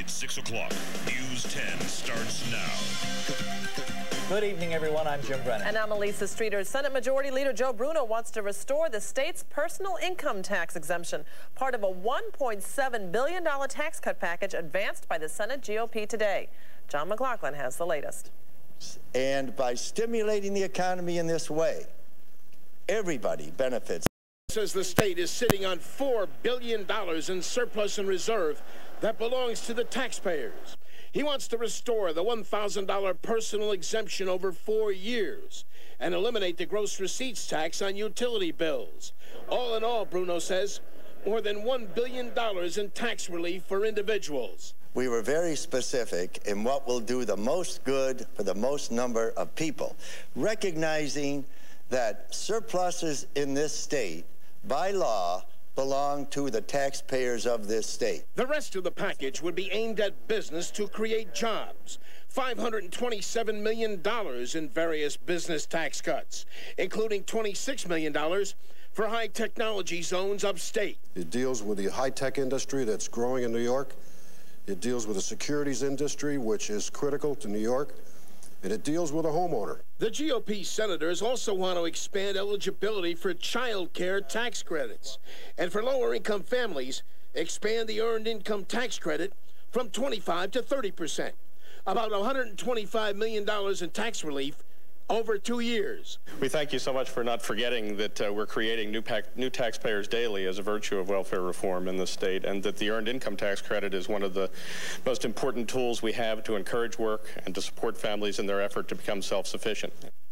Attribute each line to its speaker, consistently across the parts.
Speaker 1: It's 6 o'clock. News 10 starts now.
Speaker 2: Good evening, everyone. I'm Jim Brennan.
Speaker 3: And I'm Elisa Streeter. Senate Majority Leader Joe Bruno wants to restore the state's personal income tax exemption, part of a $1.7 billion tax cut package advanced by the Senate GOP today. John McLoughlin has the latest.
Speaker 4: And by stimulating the economy in this way, everybody benefits.
Speaker 5: Says the state is sitting on $4 billion in surplus and reserve that belongs to the taxpayers. He wants to restore the $1,000 personal exemption over 4 years and eliminate the gross receipts tax on utility bills. All in all, Bruno says, more than $1 billion in tax relief for individuals.
Speaker 4: We were very specific in what will do the most good for the most number of people, recognizing that surpluses in this state, by law, belong to the taxpayers of this state.
Speaker 5: The rest of the package would be aimed at business to create jobs. $527 million in various business tax cuts, including $26 million for high technology zones upstate.
Speaker 6: It deals with the high-tech industry that's growing in New York. It deals with the securities industry, which is critical to New York. And it deals with a homeowner.
Speaker 5: The GOP senators also want to expand eligibility for child care tax credits. And for lower-income families, expand the earned income tax credit from 25% to 30%. About $125 million in tax relief over 2 years.
Speaker 7: We thank you so much for not forgetting that we're creating new taxpayers daily as a virtue of welfare reform in the state, and that the earned income tax credit is one of the most important tools we have to encourage work and to support families in their effort to become self-sufficient.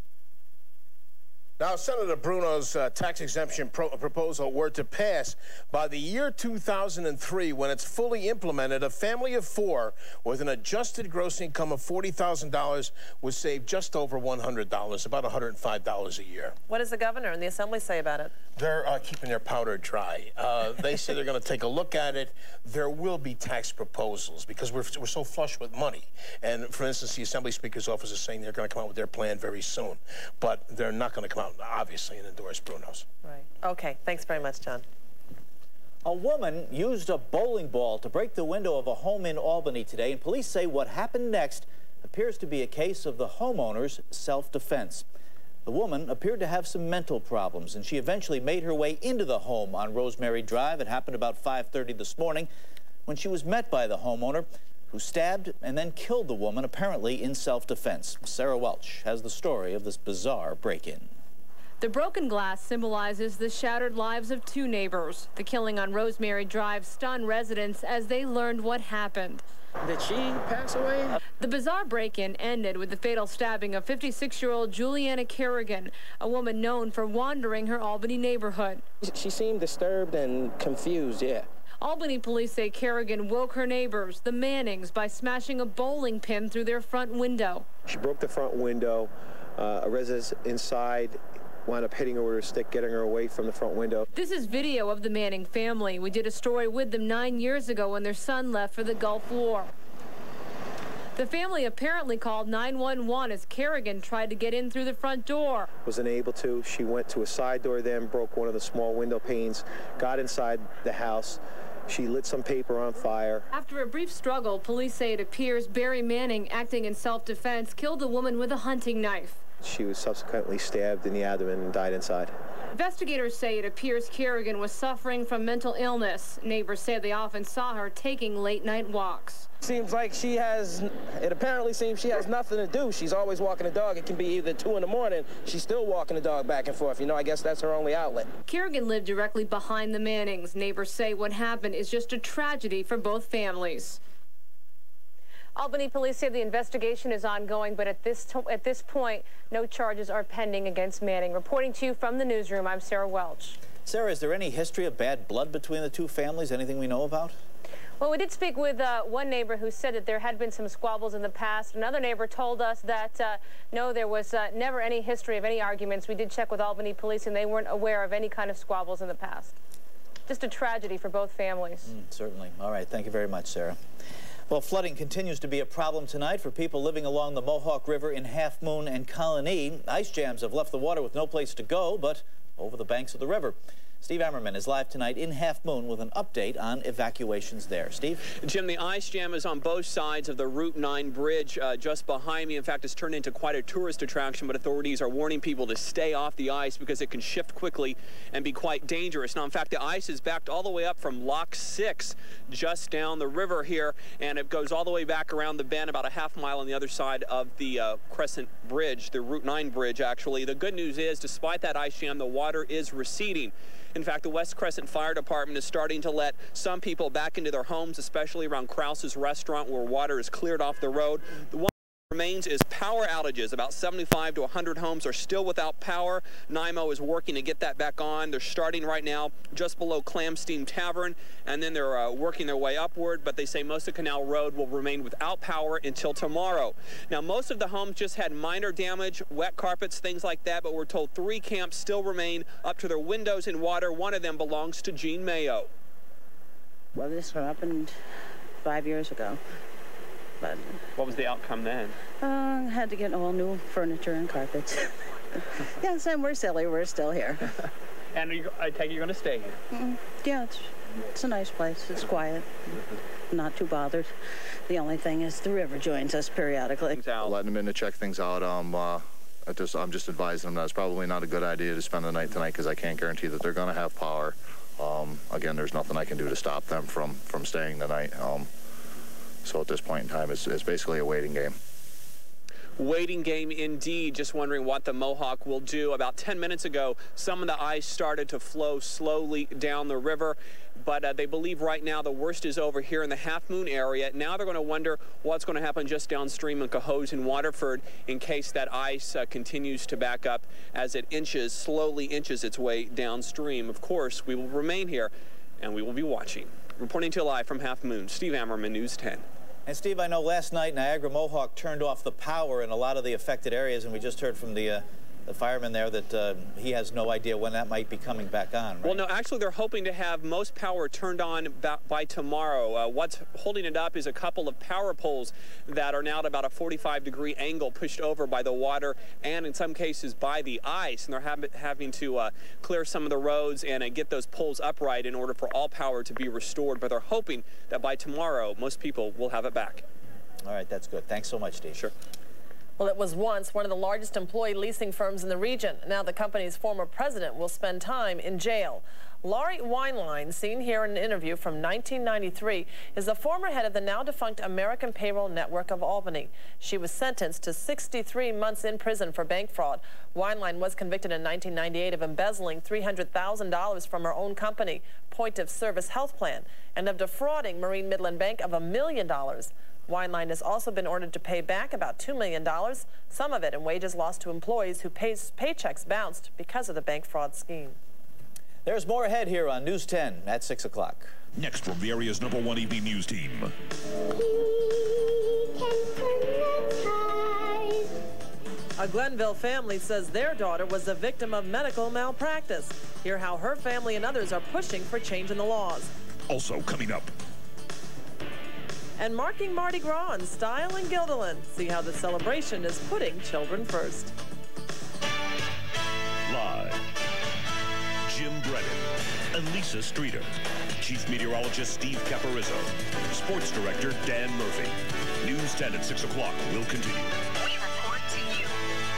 Speaker 5: Now, Senator Bruno's tax exemption proposal were to pass by the year 2003, when it's fully implemented, a family of 4 with an adjusted gross income of $40,000 would save just over $100, about $105 a year.
Speaker 3: What does the governor and the assembly say about it?
Speaker 5: They're keeping their powder dry. They say they're going to take a look at it. There will be tax proposals because we're so flush with money. And, for instance, the Assembly Speaker's office is saying they're going to come out with their plan very soon. But they're not going to come out, obviously, and endorse Bruno's.
Speaker 3: Right. Okay. Thanks very much, John.
Speaker 2: A woman used a bowling ball to break the window of a home in Albany today, and police say what happened next appears to be a case of the homeowner's self-defense. The woman appeared to have some mental problems, and she eventually made her way into the home on Rosemary Drive. It happened about 5:30 this morning when she was met by the homeowner, who stabbed and then killed the woman, apparently in self-defense. Sara Welch has the story of this bizarre break-in.
Speaker 8: The broken glass symbolizes the shattered lives of 2 neighbors. The killing on Rosemary Drive stunned residents as they learned what happened.
Speaker 9: Did she pass away?
Speaker 8: The bizarre break-in ended with the fatal stabbing of 56-year-old Juliana Kerrigan, a woman known for wandering her Albany neighborhood.
Speaker 9: She seemed disturbed and confused, yeah.
Speaker 8: Albany police say Kerrigan woke her neighbors, the Mannings, by smashing a bowling pin through their front window.
Speaker 10: She broke the front window. A resident inside wound up hitting her with her stick, getting her away from the front window.
Speaker 8: This is video of the Manning family. We did a story with them 9 years ago when their son left for the Gulf War. The family apparently called 911 as Kerrigan tried to get in through the front door.
Speaker 10: Wasn't able to. She went to a side door then, broke one of the small window panes, got inside the house. She lit some paper on fire.
Speaker 8: After a brief struggle, police say it appears Barry Manning, acting in self-defense, killed a woman with a hunting knife.
Speaker 10: She was subsequently stabbed in the abdomen and died inside.
Speaker 8: Investigators say it appears Kerrigan was suffering from mental illness. Neighbors say they often saw her taking late-night walks.
Speaker 9: Seems like it apparently seems she has nothing to do. She's always walking the dog. It can be either 2 in the morning. She's still walking the dog back and forth. You know, I guess that's her only outlet.
Speaker 8: Kerrigan lived directly behind the Mannings. Neighbors say what happened is just a tragedy for both families.
Speaker 3: Albany police say the investigation is ongoing, but at this point, no charges are pending against Manning. Reporting to you from the newsroom, I'm Sara Welch.
Speaker 2: Sara, is there any history of bad blood between the 2 families? Anything we know about?
Speaker 3: Well, we did speak with one neighbor who said that there had been some squabbles in the past. Another neighbor told us that, no, there was never any history of any arguments. We did check with Albany police, and they weren't aware of any kind of squabbles in the past. Just a tragedy for both families.
Speaker 2: Certainly. All right. Thank you very much, Sara. Well, flooding continues to be a problem tonight for people living along the Mohawk River in Half Moon and Colony. Ice jams have left the water with no place to go but over the banks of the river. Steve Ammerman is live tonight in Half Moon with an update on evacuations there. Steve?
Speaker 11: Jim, the ice jam is on both sides of the Route 9 bridge just behind me. In fact, it's turned into quite a tourist attraction, but authorities are warning people to stay off the ice because it can shift quickly and be quite dangerous. Now, in fact, the ice is backed all the way up from Lock 6 just down the river here, and it goes all the way back around the bend about a half-mile on the other side of the Crescent Bridge, the Route 9 bridge, actually. The good news is, despite that ice jam, the water is receding. In fact, the West Crescent Fire Department is starting to let some people back into their homes, especially around Krause's restaurant where water is cleared off the road. The one that remains is power outages. About 75 to 100 homes are still without power. NYMO is working to get that back on. They're starting right now just below Clam Steam Tavern, and then they're working their way upward, but they say most of Canal Road will remain without power until tomorrow. Now, most of the homes just had minor damage, wet carpets, things like that, but we're told 3 camps still remain up to their windows in water. One of them belongs to Gene Mayo.
Speaker 12: Well, this happened 5 years ago. But
Speaker 11: what was the outcome then?
Speaker 12: Had to get all new furniture and carpets. Yes, and we're silly. We're still here.
Speaker 11: And I take it you're going to stay here?
Speaker 12: Yeah, it's a nice place. It's quiet. Not too bothered. The only thing is the river joins us periodically.
Speaker 13: Letting them in to check things out. I'm just advising them that it's probably not a good idea to spend the night tonight because I can't guarantee that they're going to have power. Again, there's nothing I can do to stop them from staying the night. So at this point in time, it's basically a waiting game.
Speaker 11: Waiting game indeed. Just wondering what the Mohawk will do. About 10 minutes ago, some of the ice started to flow slowly down the river, but they believe right now the worst is over here in the Half Moon area. Now they're going to wonder what's going to happen just downstream in Cohoes and Waterford in case that ice continues to back up as it slowly inches its way downstream. Of course, we will remain here and we will be watching. Reporting to you live from Half Moon, Steve Ammerman, News 10.
Speaker 2: And Steve, I know last night Niagara Mohawk turned off the power in a lot of the affected areas, and we just heard from the fireman there that he has no idea when that might be coming back on, right?
Speaker 11: Well, no, actually they're hoping to have most power turned on by tomorrow. What's holding it up is a couple of power poles that are now at about a 45-degree angle, pushed over by the water and in some cases by the ice, and they're having to clear some of the roads and get those poles upright in order for all power to be restored. But they're hoping that by tomorrow most people will have it back.
Speaker 2: All right, that's good. Thanks so much, Steve.
Speaker 11: Sure.
Speaker 14: Well, it was once one of the largest employee leasing firms in the region. Now the company's former president will spend time in jail. Laurie Wineline, seen here in an interview from 1993, is the former head of the now-defunct American Payroll Network of Albany. She was sentenced to 63 months in prison for bank fraud. Wineline was convicted in 1998 of embezzling $300,000 from her own company, Point of Service Health Plan, and of defrauding Marine Midland Bank of $1 million. Wineline has also been ordered to pay back about $2 million, some of it in wages lost to employees whose paychecks bounced because of the bank fraud scheme.
Speaker 2: There's more ahead here on News 10 at 6 o'clock.
Speaker 1: Next from the area's #1 EB News team.
Speaker 14: A Glenville family says their daughter was a victim of medical malpractice. Hear how her family and others are pushing for change in the laws.
Speaker 1: Also coming up.
Speaker 14: And marking Mardi Gras in style in Guilderland. See how the celebration is putting children first.
Speaker 1: Live, Jim Brennan, Elisa Streeter, Chief Meteorologist Steve Caporizzo, Sports Director Dan Murphy. News 10 at 6 o'clock will continue.
Speaker 14: We report to you.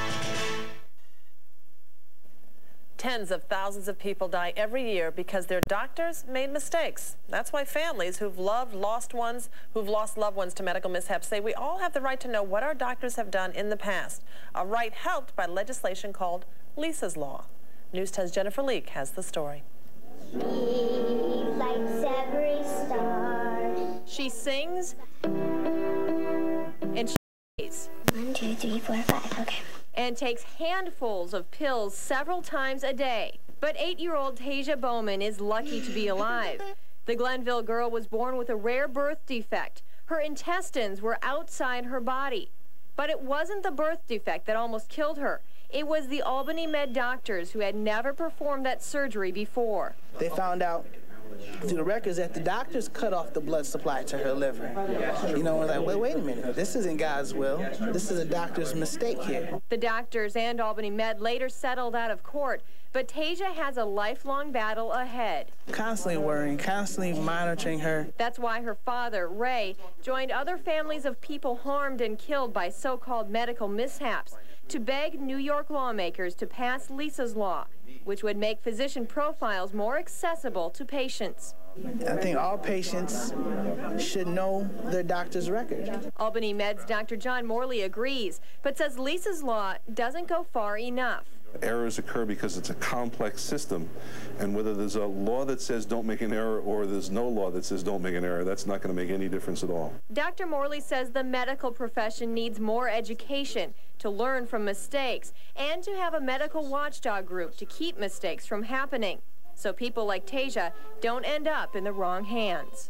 Speaker 14: Tens of thousands of people die every year because their doctors made mistakes. That's why families who've lost loved ones to medical mishaps say we all have the right to know what our doctors have done in the past. A right helped by legislation called Lisa's Law. News 10's Jennifer Leake has the story.
Speaker 15: She lights every star.
Speaker 3: She sings and she plays.
Speaker 15: 1, 2, 3, 4, 5. Okay.
Speaker 3: And takes handfuls of pills several times a day. But 8-year-old Tasia Bowman is lucky to be alive. The Glenville girl was born with a rare birth defect. Her intestines were outside her body. But it wasn't the birth defect that almost killed her. It was the Albany Med doctors who had never performed that surgery before.
Speaker 16: They found out through the records that the doctors cut off the blood supply to her liver. You know, we're like, well, wait a minute. This isn't God's will. This is a doctor's mistake here.
Speaker 3: The doctors and Albany Med later settled out of court, but Tasia has a lifelong battle ahead.
Speaker 16: Constantly worrying, constantly monitoring her.
Speaker 3: That's why her father, Ray, joined other families of people harmed and killed by so-called medical mishaps to beg New York lawmakers to pass Lisa's Law, which would make physician profiles more accessible to patients.
Speaker 16: I think all patients should know their doctor's record.
Speaker 3: Albany Med's Dr. John Morley agrees, but says Lisa's Law doesn't go far enough.
Speaker 17: Errors occur because it's a complex system, and whether there's a law that says don't make an error or there's no law that says don't make an error, that's not going to make any difference at all.
Speaker 3: Dr. Morley says the medical profession needs more education to learn from mistakes and to have a medical watchdog group to keep mistakes from happening, so people like Tasia don't end up in the wrong hands.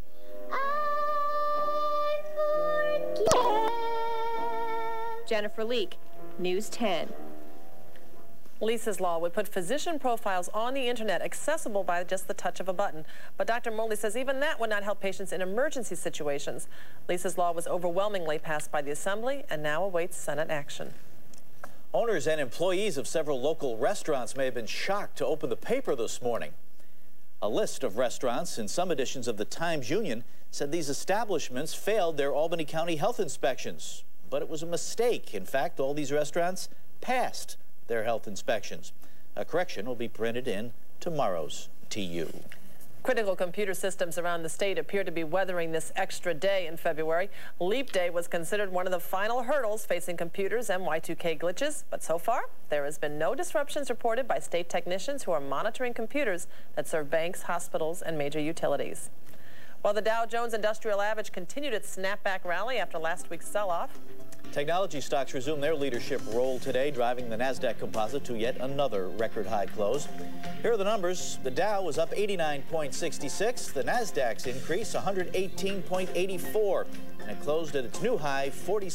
Speaker 3: Jennifer Leake, News 10.
Speaker 14: Lisa's Law would put physician profiles on the internet accessible by just the touch of a button. But Dr. Morley says even that would not help patients in emergency situations. Lisa's Law was overwhelmingly passed by the Assembly and now awaits Senate action.
Speaker 2: Owners and employees of several local restaurants may have been shocked to open the paper this morning. A list of restaurants in some editions of the Times-Union said these establishments failed their Albany County health inspections. But it was a mistake. In fact, all these restaurants passed their health inspections. A correction will be printed in tomorrow's TU.
Speaker 14: Critical computer systems around the state appear to be weathering this extra day in February. Leap Day was considered one of the final hurdles facing computers and Y2K glitches, but so far there has been no disruptions reported by state technicians who are monitoring computers that serve banks, hospitals, and major utilities. While the Dow Jones Industrial Average continued its snapback rally after last week's sell-off,
Speaker 2: technology stocks resume their leadership role today, driving the NASDAQ composite to yet another record high close. Here are the numbers. The Dow was up 89.66. The NASDAQ's increase 118.84. And it closed at its new high,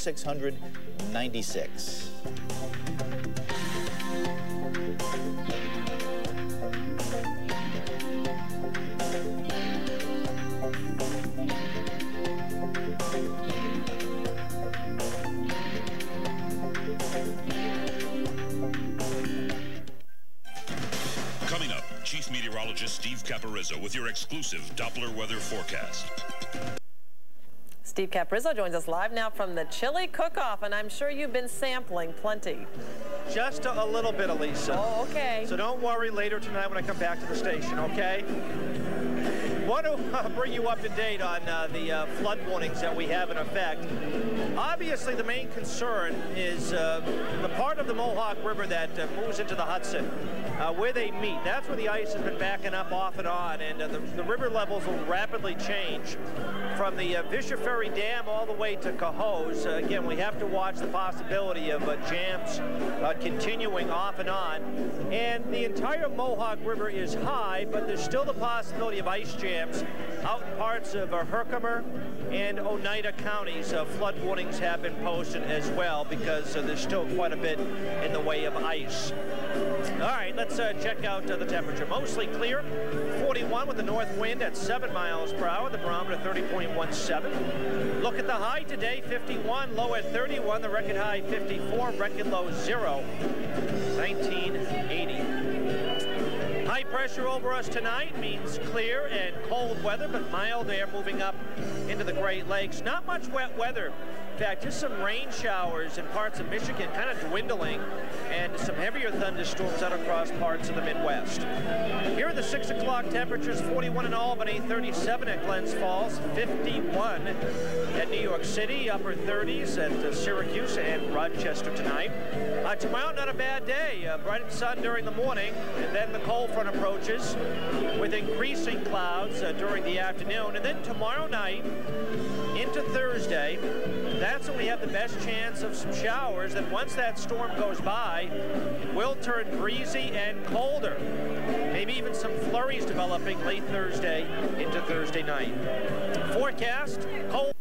Speaker 2: 4,696.
Speaker 1: Coming up, Chief Meteorologist Steve Caporizzo with your exclusive Doppler weather forecast.
Speaker 14: Steve Caporizzo joins us live now from the chili cook-off, and I'm sure you've been sampling plenty.
Speaker 18: Just a little bit, Elisa.
Speaker 14: Oh, okay.
Speaker 18: So don't worry later tonight when I come back to the station, okay? Want to bring you up to date on the flood warnings that we have in effect. Obviously, the main concern is the part of the Mohawk River that moves into the Hudson, where they meet. That's where the ice has been backing up off and on, and the river levels will rapidly change from the Fisher Ferry Dam all the way to Cohoes. Again, we have to watch the possibility of jams continuing off and on. And the entire Mohawk River is high, but there's still the possibility of ice jams out in parts of Herkimer and Oneida counties. Flood warnings have been posted as well because there's still quite a bit in the way of ice. All right, let's check out the temperature. Mostly clear, 41 with the north wind at 7 miles per hour. The barometer 30.17. Look at the high today, 51, low at 31. The record high 54, record low 0, 1980. High pressure over us tonight means clear and cold weather, but mild air moving up into the Great Lakes. Not much wet weather. In fact, just some rain showers in parts of Michigan, kind of dwindling, and some heavier thunderstorms out across parts of the Midwest. Here are the 6 o'clock temperatures: 41 in Albany, 37 at Glens Falls, 51 at New York City, upper 30s at Syracuse and Rochester tonight. Tomorrow, not a bad day. Bright sun during the morning, and then the cold front approaches with increasing clouds during the afternoon. And then tomorrow night into Thursday, that's when we have the best chance of some showers. And once that storm goes by, it will turn breezy and colder. Maybe even some flurries developing late Thursday into Thursday night. Forecast, cold.